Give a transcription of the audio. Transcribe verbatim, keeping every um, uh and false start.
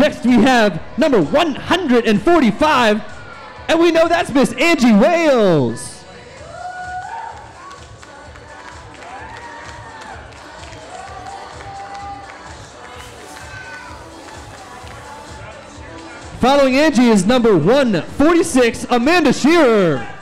Next we have number one hundred forty-five, and we know that's Miss Angie Wales. Following Angie is number one forty-six, Amanda Shearer.